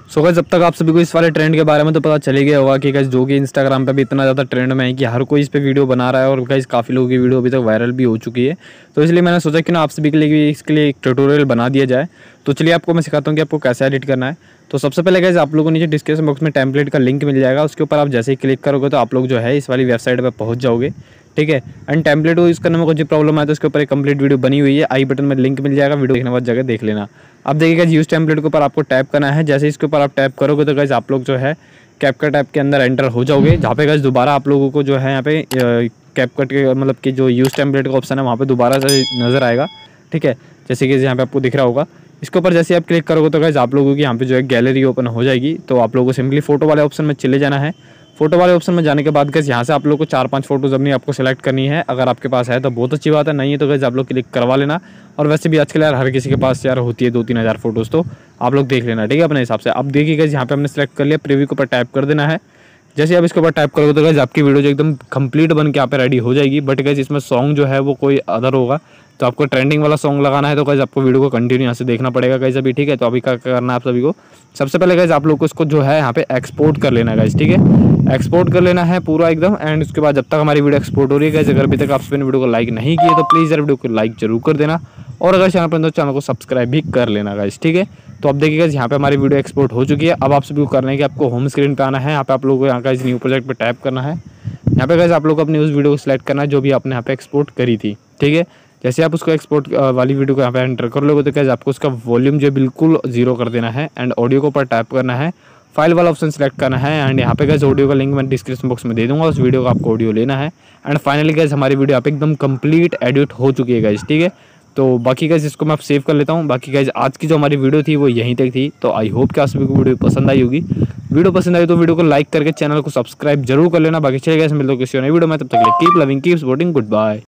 So guys, जब तक आप सभी को इस वाले ट्रेंड के बारे में तो पता चल ही गया होगा कि गाइस जो कि इंस्टाग्राम पे भी इतना ज़्यादा ट्रेंड में है कि हर कोई इस पे वीडियो बना रहा है और गाइस काफ़ी लोगों की वीडियो अभी तक वायरल भी हो चुकी है। तो इसलिए मैंने सोचा कि ना आप सभी के लिए भी इसके लिए एक ट्यूटोरियल बना दिया जाए। तो चलिए आपको मैं सिखाता हूँ कि आपको कैसे एडिट करना है। तो सबसे पहले गाइस आप लोगों को नीचे डिस्क्रिप्शन बॉक्स में टेम्पलेट का लिंक मिल जाएगा, उसके ऊपर आप जैसे ही क्लिक करोगे तो आप लोग जो है इस वाली वेबसाइट पर पहुँच जाओगे। ठीक है, एंड टेम्पलेट को यूज़ करने में कुछ प्रॉब्लम आए तो उसके ऊपर एक कंप्लीट वीडियो बनी हुई है, आई बटन में लिंक मिल जाएगा, वीडियो देखने के बाद जगह देख लेना। अब देखिएगा यूज़ टेम्पलेट के ऊपर आपको टैप करना है। जैसे इसके ऊपर आप टैप करोगे तो गाइस आप लोग जो है कैपकट ऐप के अंदर एंटर हो जाओगे, जहाँ पे गाइस दोबारा आप लोगों को जो है यहाँ पे कैपकट के मतलब कि जो यूज़ टेम्पलेट का ऑप्शन है वहाँ पे दोबारा से नज़र आएगा। ठीक है, जैसे कि यहाँ पे आपको दिख रहा होगा, इसके ऊपर जैसे आप क्लिक करोगे तो गाइस आप लोगों की यहाँ पे जो है गैलरी ओपन हो जाएगी। तो आप लोगों को सिंपली फोटो वाले ऑप्शन में चले जाना है। फोटो वाले ऑप्शन में जाने के बाद गाइस यहाँ से आप लोग को 4-5 फोटोज़ अपनी आपको सेलेक्ट करनी है। अगर आपके पास है तो बहुत अच्छी बात है, नहीं है तो गाइस आप लोग क्लिक करवा लेना। और वैसे भी आजकल यार हर किसी के पास यार होती है 2-3 हज़ार फोटोज़, तो आप लोग देख लेना। ठीक है, अपने हिसाब से। अब देखिए गाइस यहाँ पे हमने सेलेक्ट कर लिया, प्रीव्यू के ऊपर टैप कर देना है। जैसे आप इसके ऊपर टाइप करोगे तो गाइस आपकी वीडियो जो एकदम कंप्लीट बन के यहाँ पे रेडी हो जाएगी। बट गाइस इसमें सॉन्ग जो है वो कोई अदर होगा, तो आपको ट्रेंडिंग वाला सॉन्ग लगाना है। तो गाइस आपको वीडियो को कंटिन्यू यहाँ से देखना पड़ेगा गाइस अभी। ठीक है, तो अभी क्या करना है आप सभी को, सबसे पहले गाइस आप लोग को इसको जो है यहाँ पे एक्सपोर्ट कर लेना है गाइस। ठीक है, एक्सपोर्ट कर लेना है पूरा एकदम। एंड उसके बाद जब तक हमारी वीडियो एक्सपोर्ट हो रही है गाइस, अगर अभी तक आप सभी ने वीडियो को लाइक नहीं किए तो प्लीज़ यार वीडियो को लाइक जरूर कर देना, और अगर चैनल पर तो चैनल को सब्सक्राइब भी कर लेना गाइस। ठीक है, तो अब देखिएगा यहाँ पे हमारी वीडियो एक्सपोर्ट हो चुकी है। अब आप सभी को करना है कि आपको होम स्क्रीन पे आना है। यहाँ पे आप लोगों को यहाँ का इस न्यू प्रोजेक्ट पे टैप करना है। यहाँ पे गाइस आप लोग को अपनी उस वीडियो को सिलेक्ट करना है जो भी आपने यहाँ पे एक्सपोर्ट करी थी। ठीक है, जैसे आप उसको एक्सपोर्ट वाली वीडियो को यहाँ पे एंटर कर लोगे तो गाइस आपको उसका वॉल्यूम जो बिल्कुल 0 कर देना है। एंड ऑडियो के ऊपर टैप करना है, फाइल वाला ऑप्शन सेलेक्ट करना है। एंड यहाँ पे गाइस ऑडियो का लिंक मैं डिस्क्रिप्शन बॉक्स में दे दूंगा, उस वीडियो का आपको ऑडियो लेना है। एंड फाइनली गाइस हमारी वीडियो यहाँ पे एकदम कंप्लीट एडिट हो चुकी है गाइस। ठीक है, तो बाकी गाइस इसको मैं सेव कर लेता हूँ। बाकी गाइस आज की जो हमारी वीडियो थी वो यहीं तक थी। तो आई होप कि आप सभी को वीडियो पसंद आई होगी। वीडियो पसंद आई तो वीडियो को लाइक करके चैनल को सब्सक्राइब जरूर कर लेना। बाकी चलिए गाइस मिलते हैं किसी नई वीडियो में, तब तक के लिए keep loving, keep supporting, good bye.